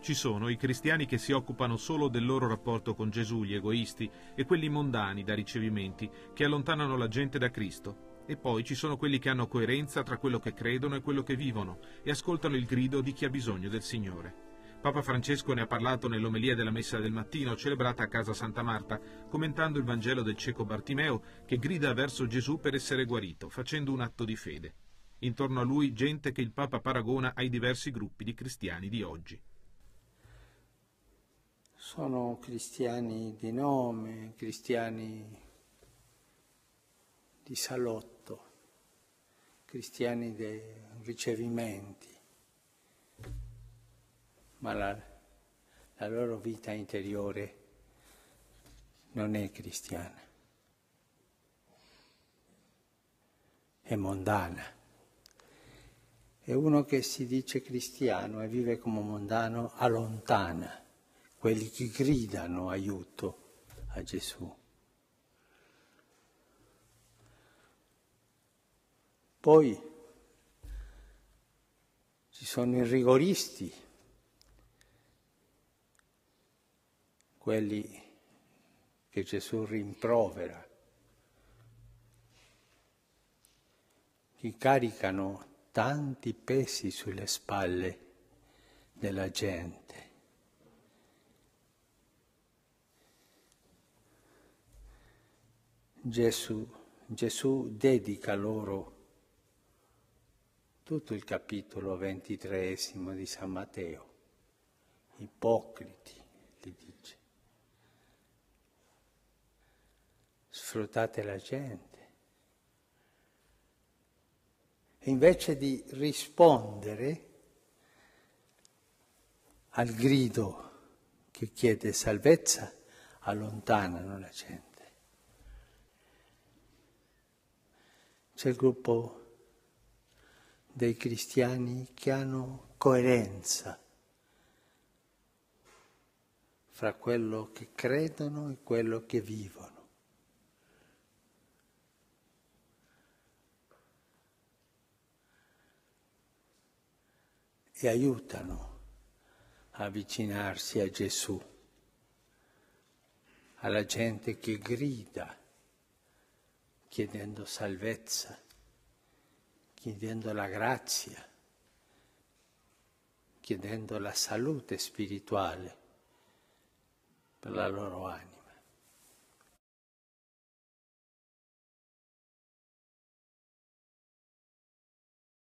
Ci sono i cristiani che si occupano solo del loro rapporto con Gesù, gli egoisti, e quelli mondani da ricevimenti che allontanano la gente da Cristo. E poi ci sono quelli che hanno coerenza tra quello che credono e quello che vivono e ascoltano il grido di chi ha bisogno del Signore. Papa Francesco ne ha parlato nell'omelia della Messa del mattino celebrata a Casa Santa Marta, commentando il Vangelo del cieco Bartimeo che grida verso Gesù per essere guarito, facendo un atto di fede. Intorno a lui gente che il Papa paragona ai diversi gruppi di cristiani di oggi. Sono cristiani di nome, cristiani di salotto, cristiani dei ricevimenti, ma la loro vita interiore non è cristiana, è mondana. E uno che si dice cristiano e vive come mondano allontana quelli che gridano aiuto a Gesù. Poi ci sono i rigoristi, quelli che Gesù rimprovera, che caricano tanti pesi sulle spalle della gente. Gesù dedica loro tutto il capitolo 23 di San Matteo, ipocriti, gli dice. Sfruttate la gente. E invece di rispondere al grido che chiede salvezza, allontanano la gente. C'è il gruppo dei cristiani che hanno coerenza fra quello che credono e quello che vivono. E aiutano a avvicinarsi a Gesù, alla gente che grida chiedendo salvezza, chiedendo la grazia, chiedendo la salute spirituale per la loro anima.